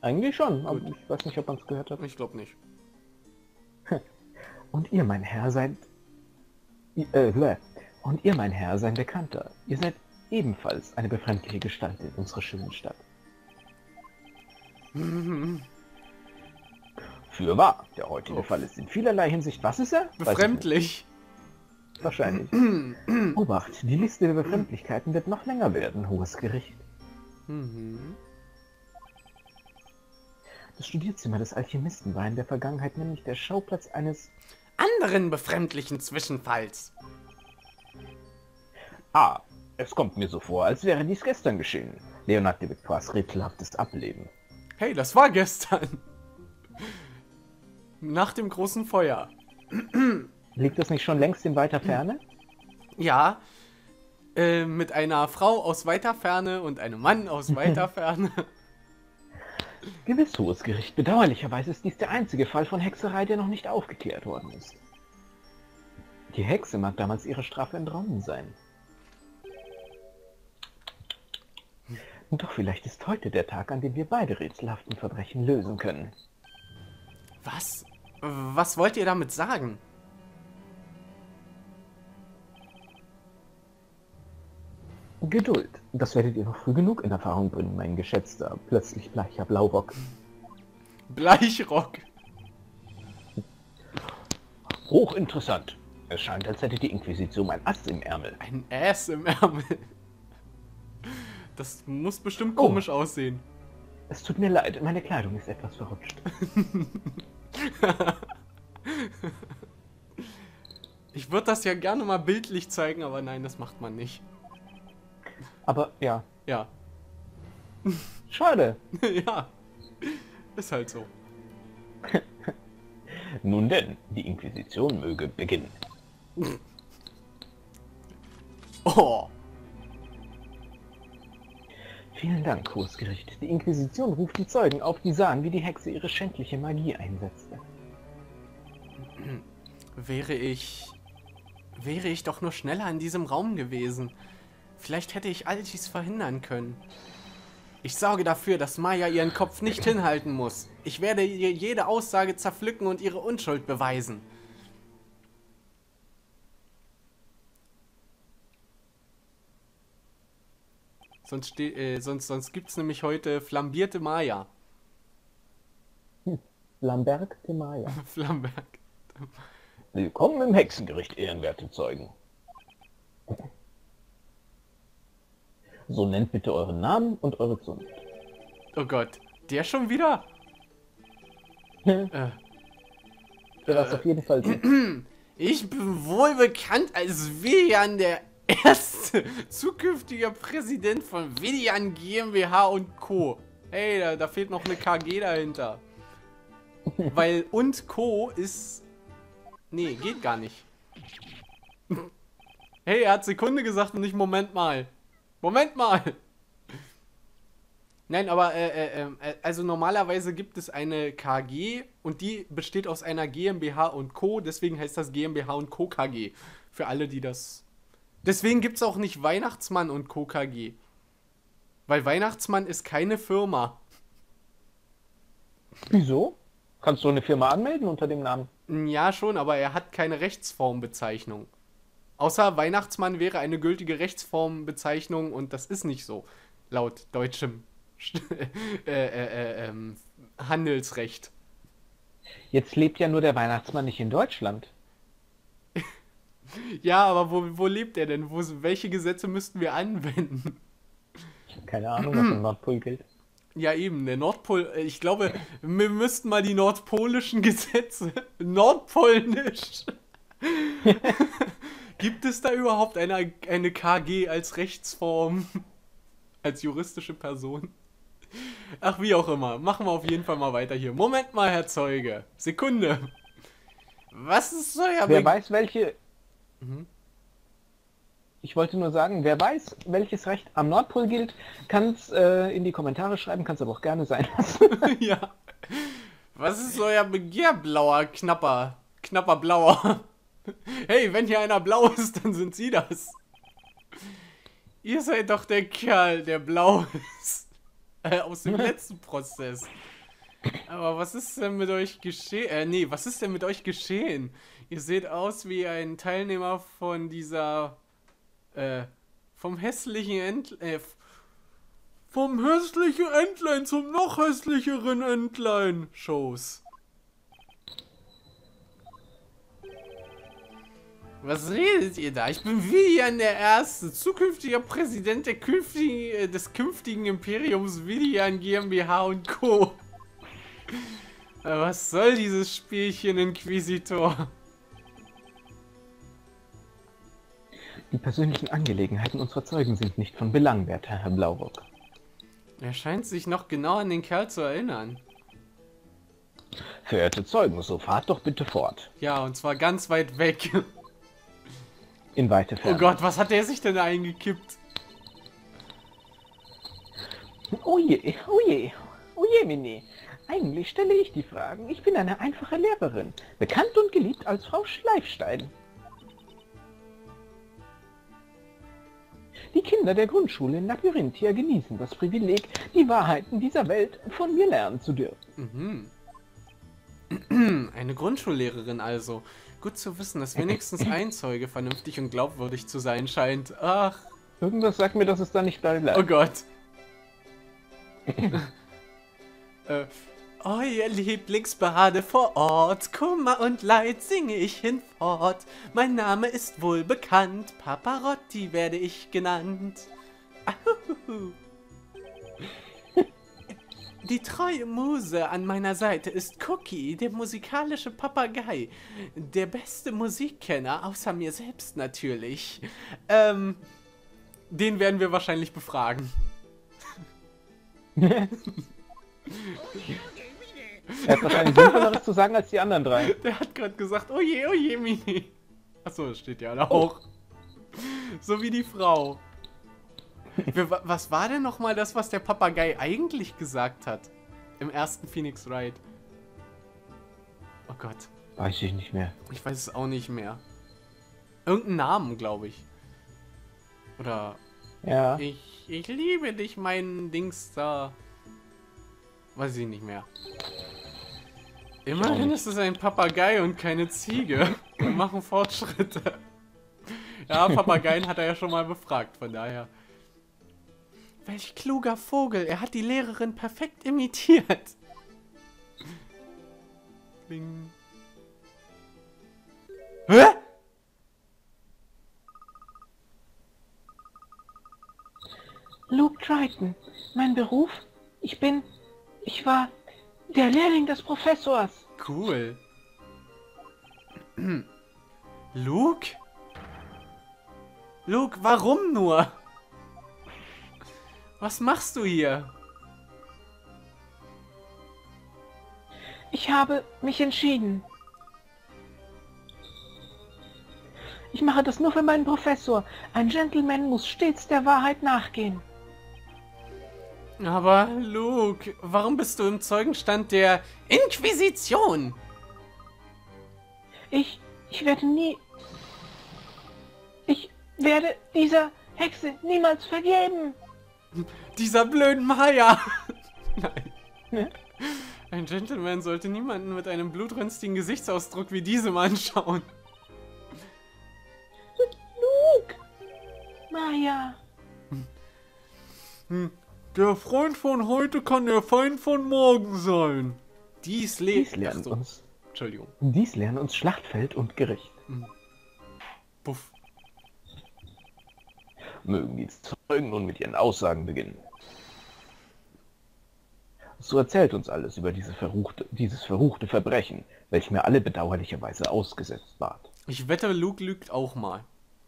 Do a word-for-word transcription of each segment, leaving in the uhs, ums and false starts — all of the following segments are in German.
Eigentlich schon, aber Gut. ich weiß nicht, ob man es gehört hat. Ich glaube nicht. Und ihr, mein Herr, seid... Äh, bleh. Und ihr, mein Herr, sein Bekannter. Ihr seid ebenfalls eine befremdliche Gestalt in unserer schönen Stadt. Für wahr. Der heutige Oh. Fall ist in vielerlei Hinsicht... Was ist er? Weiß ich nicht. Befremdlich. Wahrscheinlich. Obacht, die Liste der Befremdlichkeiten wird noch länger werden, hohes Gericht. Mhm. Das Studierzimmer des Alchemisten war in der Vergangenheit nämlich der Schauplatz eines... Anderen befremdlichen Zwischenfalls. Ah, es kommt mir so vor, als wäre dies gestern geschehen. Leonard de Victoires rätselhaftes Ableben. Hey, das war gestern. Nach dem großen Feuer. Liegt das nicht schon längst in weiter Ferne? Ja, äh, mit einer Frau aus weiter Ferne und einem Mann aus weiter Ferne. Gewiss, hohes Gericht. Bedauerlicherweise ist dies der einzige Fall von Hexerei, der noch nicht aufgeklärt worden ist. Die Hexe mag damals ihrer Strafe entronnen sein. Doch vielleicht ist heute der Tag, an dem wir beide rätselhaften Verbrechen lösen können. Was? Was wollt ihr damit sagen? Geduld. Das werdet ihr noch früh genug in Erfahrung bringen, mein geschätzter, plötzlich bleicher Blaurock. Bleichrock. Hochinteressant. Es scheint, als hätte die Inquisition ein Ass im Ärmel. Ein Ass im Ärmel. Das muss bestimmt Oh. komisch aussehen. Es tut mir leid, meine Kleidung ist etwas verrutscht. Ich würde das ja gerne mal bildlich zeigen, aber nein, das macht man nicht. Aber ja, Ja. schade. Ja. Ist halt so. Nun denn, die Inquisition möge beginnen. Oh. Vielen Dank, hohes Gericht. Die Inquisition ruft die Zeugen auf, die sahen, wie die Hexe ihre schändliche Magie einsetzte. Wäre ich... Wäre ich doch nur schneller in diesem Raum gewesen. Vielleicht hätte ich all dies verhindern können. Ich sorge dafür, dass Maya ihren Kopf nicht hinhalten muss. Ich werde ihr jede Aussage zerpflücken und ihre Unschuld beweisen. Sonst, ste äh, sonst, sonst gibt es nämlich heute flambierte Maya. Lamberg de Maya. Flamberg. Willkommen im Hexengericht, ehrenwerte Zeugen. So nennt bitte euren Namen und eure Zunft. Oh Gott, der schon wieder? Ja, Äh, das auf jeden Fall so. ich bin wohl bekannt als Willian, der erste zukünftige Präsident von Willian GmbH und Co. Hey, da, da fehlt noch eine K G dahinter. Weil und Co. ist... Nee, geht gar nicht. Hey, er hat Sekunde gesagt und nicht Moment mal. Moment mal. Nein, aber äh, äh, äh, also normalerweise gibt es eine K G und die besteht aus einer GmbH und Co. Deswegen heißt das GmbH und Co. K G. Für alle, die das... Deswegen gibt es auch nicht Weihnachtsmann und Co. K G. Weil Weihnachtsmann ist keine Firma. Wieso? Kannst du eine Firma anmelden unter dem Namen? Ja, schon, aber er hat keine Rechtsformbezeichnung. Außer Weihnachtsmann wäre eine gültige Rechtsformbezeichnung und das ist nicht so. Laut deutschem äh, äh, äh, ähm, Handelsrecht. Jetzt lebt ja nur der Weihnachtsmann nicht in Deutschland. Ja, aber wo, wo lebt er denn? Wo, welche Gesetze müssten wir anwenden? Keine Ahnung, was im Nordpol gilt. Ja, eben, der Nordpol. äh, Ich glaube, wir müssten mal die nordpolischen Gesetze. Nordpolnisch. Gibt es da überhaupt eine, eine K G als Rechtsform? Als juristische Person? Ach, wie auch immer. Machen wir auf jeden Fall mal weiter hier. Moment mal, Herr Zeuge. Sekunde. Was ist so ja... Wer weiß, welche... Ich wollte nur sagen, wer weiß, welches Recht am Nordpol gilt, kann es äh, in die Kommentare schreiben, kann es aber auch gerne sein lassen. Ja. Was ist euer Begehr, blauer, knapper, knapper blauer? Hey, wenn hier einer blau ist, dann sind Sie das. Ihr seid doch der Kerl, der blau ist. Äh, aus dem letzten Prozess. Aber was ist denn mit euch geschehen? Äh, nee, was ist denn mit euch geschehen? Ihr seht aus wie ein Teilnehmer von dieser, äh, vom hässlichen Ent... Äh, vom hässlichen Entlein zum noch hässlicheren Entlein Shows. Was redet ihr da? Ich bin Vivian der Erste, zukünftiger Präsident der künftigen, des künftigen Imperiums Vivian GmbH und Co. Was soll dieses Spielchen, Inquisitor? Die persönlichen Angelegenheiten unserer Zeugen sind nicht von Belang, werter Herr Blaurock. Er scheint sich noch genau an den Kerl zu erinnern. Verehrte Zeugen, so fahrt doch bitte fort. Ja, und zwar ganz weit weg. In weite Ferne. Oh Gott, was hat der sich denn eingekippt? Oh je, oh je, oh je, Mini. Eigentlich stelle ich die Fragen. Ich bin eine einfache Lehrerin, bekannt und geliebt als Frau Schleifstein. Die Kinder der Grundschule in Labyrinthia genießen das Privileg, die Wahrheiten dieser Welt von mir lernen zu dürfen. Mhm. Eine Grundschullehrerin also. Gut zu wissen, dass wenigstens ein Zeuge vernünftig und glaubwürdig zu sein scheint. Ach. Irgendwas sagt mir, dass es da nicht bei bleibt. Oh Gott. äh, Euer Lieblingsbade vor Ort, Kummer und Leid singe ich hinfort. Mein Name ist wohl bekannt, Paparotti werde ich genannt. Ahuhu. Die treue Muse an meiner Seite ist Cookie, der musikalische Papagei. Der beste Musikkenner, außer mir selbst natürlich. Ähm, den werden wir wahrscheinlich befragen. Er hat wahrscheinlich Sinnvolleres zu sagen als die anderen drei. Der hat gerade gesagt, oh je, oh je, Mini. Achso, das steht ja da auch. So wie die Frau. Wir, was war denn nochmal das, was der Papagei eigentlich gesagt hat? Im ersten Phoenix Wright. Oh Gott. Weiß ich nicht mehr. Ich weiß es auch nicht mehr. Irgendeinen Namen, glaube ich. Oder... Ja. Ich, ich liebe dich, mein Dings da. Weiß ich nicht mehr. Immerhin ist es ein Papagei und keine Ziege. Wir machen Fortschritte. Ja, Papageien hat er ja schon mal befragt, von daher. Welch kluger Vogel, er hat die Lehrerin perfekt imitiert. Bing. Hä? Luke Triton, mein Beruf? Ich bin... Ich war der Lehrling des Professors. Cool. Luke? Luke, warum nur? Was machst du hier? Ich habe mich entschieden. Ich mache das nur für meinen Professor. Ein Gentleman muss stets der Wahrheit nachgehen. Aber Luke, warum bist du im Zeugenstand der Inquisition? Ich, ich werde nie... Ich werde dieser Hexe niemals vergeben. Dieser blöden Maya. Nein. Ja? Ein Gentleman sollte niemanden mit einem blutrünstigen Gesichtsausdruck wie diesem anschauen. Luke! Maya! Hm. Der Freund von heute kann der Feind von morgen sein. Dies, le Dies lernt so. uns. Entschuldigung. Dies lernen uns Schlachtfeld und Gericht. Hm. Puff. Mögen die Zeugen nun mit ihren Aussagen beginnen. So erzählt uns alles über diese verruchte, dieses verruchte Verbrechen, welchem mir alle bedauerlicherweise ausgesetzt ward. Ich wette, Luke lügt auch mal.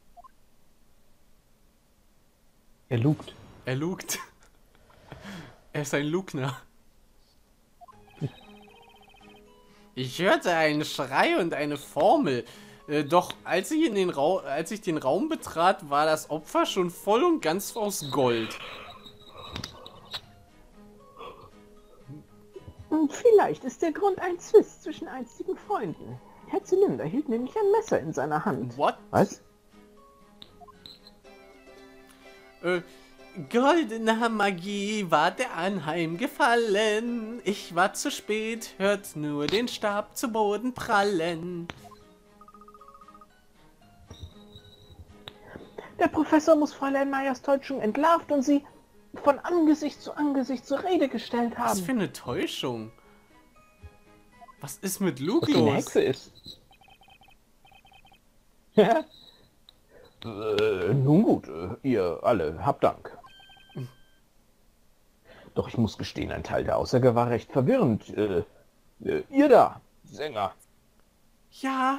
Er lugt. Er lugt. Er ist ein Lugner. Ich hörte einen Schrei und eine Formel. Äh, doch als ich, in den Ra als ich den Raum betrat, war das Opfer schon voll und ganz aus Gold. Vielleicht ist der Grund ein Zwist zwischen einstigen Freunden. Herr Zylinder hielt nämlich ein Messer in seiner Hand. What? Was? Äh, goldener Magie war der Anheim gefallen. Ich war zu spät, hört nur den Stab zu Boden prallen. Der Professor muss Fräulein Meyers Täuschung entlarvt und sie von Angesicht zu Angesicht zur Rede gestellt haben. Was für eine Täuschung? Was ist mit Luke Dass sie eine los? Hexe ist. äh, nun gut, äh, ihr alle, habt Dank. Doch ich muss gestehen, ein Teil der Aussage war recht verwirrend. Äh, äh, ihr da, Sänger. Ja.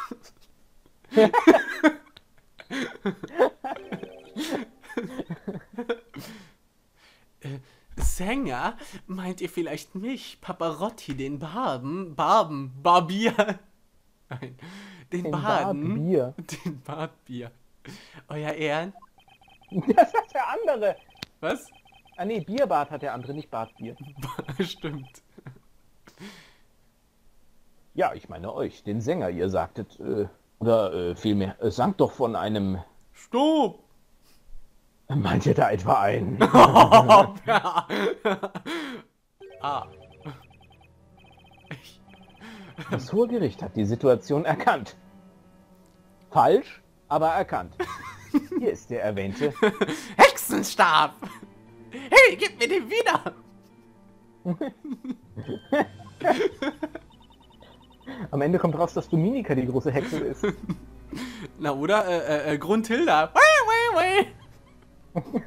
äh, Sänger? Meint ihr vielleicht mich, Paparotti, den Barben? Barben? Barbier? Nein. Den, Den Baden? Bartbier. Den Bartbier. Euer Ehren? Das ist der andere. Was? Ah nee, Bierbart hat der andere, nicht Bartbier. Stimmt. Ja, ich meine euch, den Sänger, ihr sagtet, äh, oder äh, vielmehr, äh, sangt doch von einem... Stopp! Meint ihr da etwa einen? Oh, ja. ah. Das Hohe Gericht hat die Situation erkannt. Falsch, aber erkannt. Hier ist der erwähnte... Hexenstab! Hey, gib mir den wieder! Am Ende kommt raus, dass Dominika die große Hexe ist. Na oder? Äh, äh, Grundhilda. Wei, wei, wei.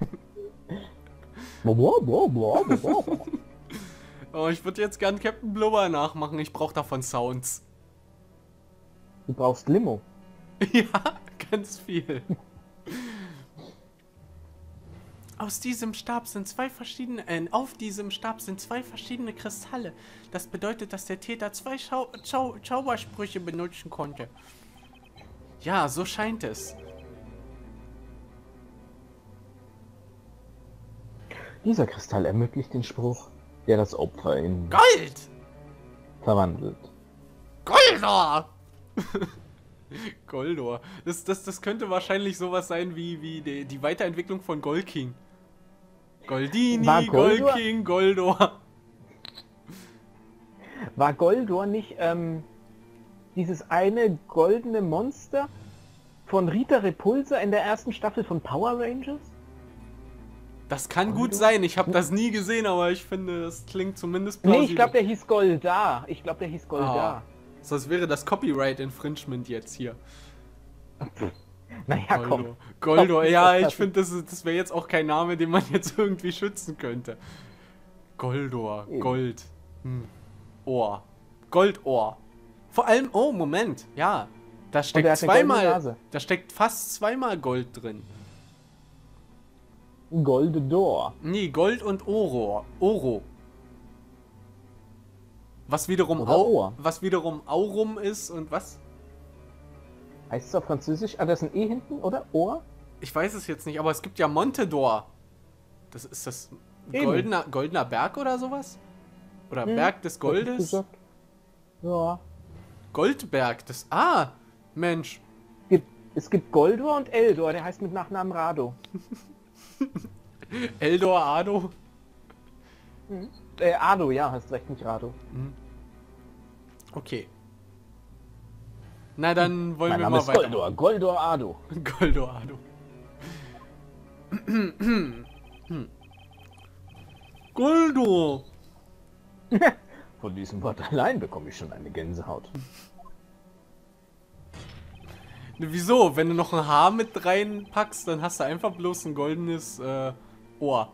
Oh, ich würde jetzt gern Captain Blubber nachmachen. Ich brauche davon Sounds. Du brauchst Limo. Ja, ganz viel. Aus diesem Stab sind zwei verschiedene, äh, auf diesem Stab sind zwei verschiedene Kristalle. Das bedeutet, dass der Täter zwei Schau Schau Zaubersprüche benutzen konnte. Ja, so scheint es. Dieser Kristall ermöglicht den Spruch, der das Opfer in Gold! verwandelt. Goldor! Goldor. Das, das, das könnte wahrscheinlich sowas sein wie, wie die, die Weiterentwicklung von Gold King. Goldini, War Goldor- Gold King, Goldor. War Goldor nicht ähm, dieses eine goldene Monster von Rita Repulsa in der ersten Staffel von Power Rangers? Das kann Goldor? gut sein. Ich habe das nie gesehen, aber ich finde, das klingt zumindest plausibel. Nee, ich glaube, der hieß Goldar. Ich glaube, der hieß Goldar. Ah. Das wäre das Copyright Infringement jetzt hier. Naja, komm. Goldor. Goldor, ja, ich finde, das, das wäre jetzt auch kein Name, den man jetzt irgendwie schützen könnte. Goldor, Eben. Gold. Hm. Ohr. Goldohr. Vor allem, oh, Moment, ja. Da der steckt hat eine goldene zweimal, Nase. da steckt fast zweimal Gold drin. Goldor. Nee, Gold und Oro. Oro. Was wiederum, Oder Au, Ohr. was wiederum Aurum ist und was? Heißt es auf Französisch? Ah, da ist ein E hinten, oder? Ohr? Ich weiß es jetzt nicht, aber es gibt ja Montedor. Das ist das Eben. goldener, goldener Berg oder sowas? Oder Hm, Berg des hab ich Goldes? gesagt. Ja. Goldberg des... Ah, Mensch. Es gibt, es gibt Goldor und Eldor, der heißt mit Nachnamen Rado. Eldor, Ado. Äh, Ado, ja, hast recht, nicht Rado. Okay. Na, dann wollen Mein wir Name mal ist weiter. Goldor, Goldor Ado. Goldor, Ado. Hm. Goldor. Von diesem Wort allein bekomme ich schon eine Gänsehaut. Wieso? Wenn du noch ein Haar mit reinpackst, dann hast du einfach bloß ein goldenes äh, Ohr.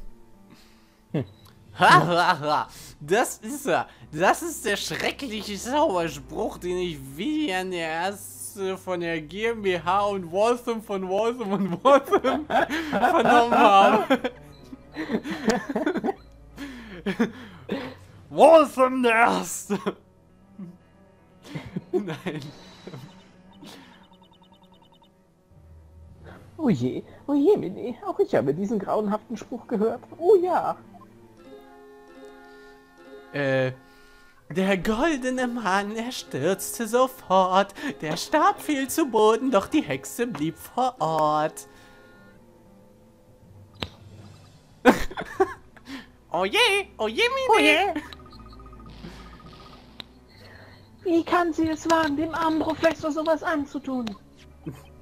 Ha, ha, ha. Das ist er. Das ist der schreckliche Zauberspruch, den ich wie an der erste von der GmbH und Waltham von Waltham und Waltham vernommen habe. Waltham der Erste. Nein. Oh je, oh je, Mini, auch ich habe diesen grauenhaften Spruch gehört. Oh ja. Äh, der goldene Mann, er stürzte sofort. Der Stab fiel zu Boden, doch die Hexe blieb vor Ort. Oh je, oh je, Mine. Oh je. Wie kann sie es wagen, dem armen Professor sowas anzutun?